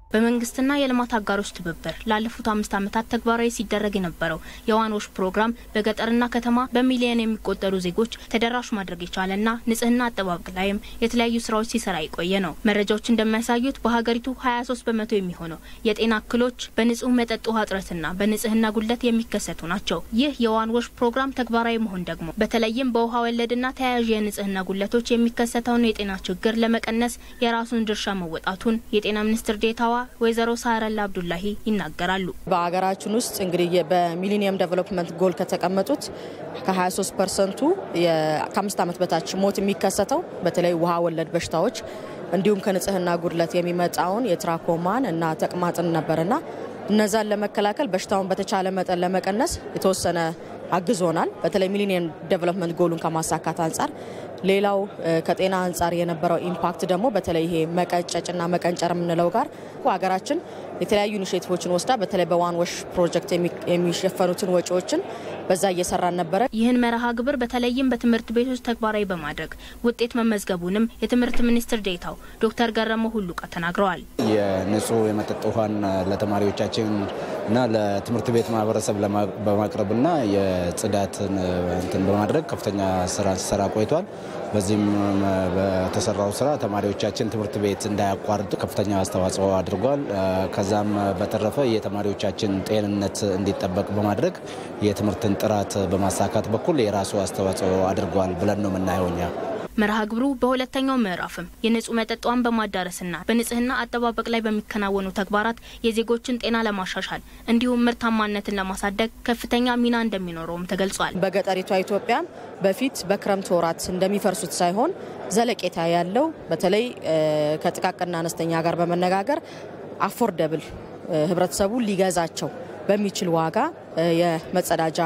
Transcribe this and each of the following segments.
በመንግስትና የልማት አጋሮች ትብብር ላለፉት 5 ዓመታት ተግባራዊ ሲደረግ የነበረው የዋን ዋሽ ፕሮግራም በገጠርና ከተማ በሚሊዮን የሚቆጠሩ ዜጎች ተደራሽ ማድረግ የቻለና ንጽህና አጠባበቅ ላይም የተለያዩ ስራዎች ሲሰራ የቆየ ነው። መረጃዎች እንደሚያሳዩት በሀገሪቱ 23% የሚሆነው የጤና እክሎች በንጹህ መጠጥ ውሃ እጥረትና በንጽህና ጉድለት የሚከሰቱ ናቸው። ይህ የዋን ዋሽ ፕሮግራም ተግባራዊ መሆን ደግሞ በተለይም በውሃ ወለድና ተያያዥ የንጽህና ጉድለቶች የሚከሰተውን የጤና ችግር ለመቀነስ የራሱን ድርሻ መወጣቱን የጤና ሚኒስትር ዴታዋ ወይዘሮ ሳረላ አብዱላሂ ይናገራሉ። በአገራችን ውስጥ እንግዲህ በሚሊኒየም ዴቨሎፕመንት ጎል ከተቀመጡት ከ23% ከ5 ዓመት በታች ሞት የሚከሰተው በተለይ ውሃ ወለድ በሽታዎች እንዲሁም ከንጽህና ጉድለት የሚመጣውን የትራኮማን እና ተቅማጥን ነበርና እነዛን ለመከላከል በሽታውን በተቻለ መጠን ለመቀነስ የተወሰነ አግዞናል። በተለይ ሚሊኒየም ዴቨሎፕመንት ጎሉን ከማሳካት አንፃር ሌላው ከጤና አንፃር የነበረው ኢምፓክት ደግሞ በተለይ ይሄ መቀጨጭና መቀንጨር የምንለው ጋር ሀገራችን የተለያዩ ኢኒሼቲቮችን ወስዳ በተለይ በዋን ዋሽ ፕሮጀክት የሚሸፈኑትን ወጪዎችን በዛ እየሰራን ነበር። ይህን መርሃ ግብር በተለይም በትምህርት ቤቶች ተግባራዊ በማድረግ ውጤት መመዝገቡንም የትምህርት ሚኒስትር ዴታው ዶክተር ገረመው ሁሉቃ ተናግረዋል። የንጹህ የመጠጥ ውሃን ለተማሪዎቻችን እና ለትምህርት ቤት ማህበረሰብ በማቅረብና የጽዳትን እንትን በማድረግ ከፍተኛ ስራ ሲሰራ ቆይቷል። በዚህም በተሰራው ስራ ተማሪዎቻችን ትምህርት ቤት እንዳያቋርጡ ከፍተኛ አስተዋጽኦ አድርጓል። ከዛም በተረፈ የተማሪዎቻችን ጤንነት እንዲጠበቅ በማድረግ የትምህርትን ጥራት በማሳካት በኩል የራሱ አስተዋጽኦ አድርጓል ብለን ነው የምናየውኛ። መርሃ ግብሩ በሁለተኛው ምዕራፍም የንጹህ መጠጥዋን በማዳረስና በንጽህና አጠባበቅ ላይ በሚከናወኑ ተግባራት የዜጎችን ጤና ለማሻሻል እንዲሁም ምርታማነትን ለማሳደግ ከፍተኛ ሚና እንደሚኖረውም ተገልጿል። በገጠሪቷ ኢትዮጵያ በፊት በክረምት ወራት እንደሚፈርሱት ሳይሆን ዘለቄታ ያለው በተለይ ከጥቃቅንና አነስተኛ ጋር በመነጋገር አፎርደብል ህብረተሰቡ ሊገዛቸው በሚችል ዋጋ የመጸዳጃ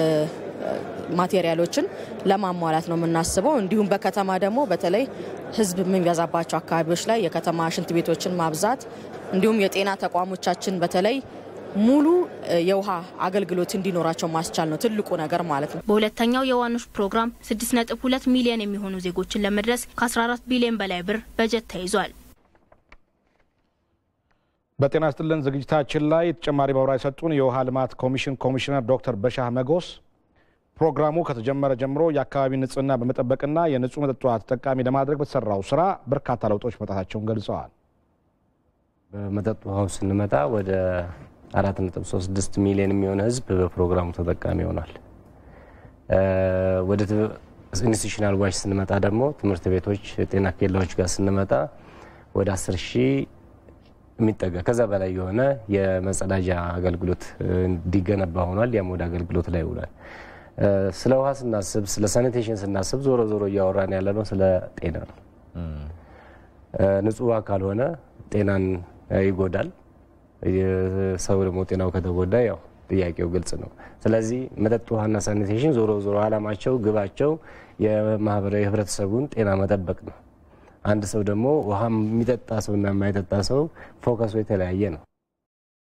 ማቴሪያሎችን ለማሟላት ነው የምናስበው። እንዲሁም በከተማ ደግሞ በተለይ ህዝብ የሚበዛባቸው አካባቢዎች ላይ የከተማ ሽንት ቤቶችን ማብዛት እንዲሁም የጤና ተቋሞቻችን በተለይ ሙሉ የውሃ አገልግሎት እንዲኖራቸው ማስቻል ነው ትልቁ ነገር ማለት ነው። በሁለተኛው የዋን ዋሽ ፕሮግራም 6.2 ሚሊዮን የሚሆኑ ዜጎችን ለመድረስ ከ14 ቢሊዮን በላይ ብር በጀት ተይዟል። በጤና ስትልን ዝግጅታችን ላይ ተጨማሪ ማብራሪያ የሰጡን የውሃ ልማት ኮሚሽን ኮሚሽነር ዶክተር በሻህ መጎስ ፕሮግራሙ ከተጀመረ ጀምሮ የአካባቢ ንጽህና በመጠበቅና የንጹህ መጠጥ ውሃ ተጠቃሚ ለማድረግ በተሰራው ስራ በርካታ ለውጦች መጣታቸውን ገልጸዋል። በመጠጥ ውሃው ስንመጣ ወደ 4.36 ሚሊዮን የሚሆን ህዝብ በፕሮግራሙ ተጠቃሚ ሆኗል። ወደ ኢንስቲትዩሽናል ዋሽ ስንመጣ ደግሞ ትምህርት ቤቶች ጤና ኬላዎች ጋር ስንመጣ ወደ 10,000 የሚጠጋ ከዛ በላይ የሆነ የመጸዳጃ አገልግሎት እንዲገነባ ሆኗል። ያም ወደ አገልግሎት ላይ ውሏል። ስለ ውሃ ስናስብ ስለ ሳኒቴሽን ስናስብ ዞሮ እያወራን ያለነው ስለ ጤና ነው። ንጹህ ውሃ ካልሆነ ጤናን ይጎዳል። ሰው ደግሞ ጤናው ከተጎዳ ያው ጥያቄው ግልጽ ነው። ስለዚህ መጠጥ ውሃና ሳኒቴሽን ዞሮ አላማቸው ግባቸው የማህበራዊ ህብረተሰቡን ጤና መጠበቅ ነው። አንድ ሰው ደግሞ ውሃ የሚጠጣ ሰውና የማይጠጣ ሰው ፎከሱ የተለያየ ነው።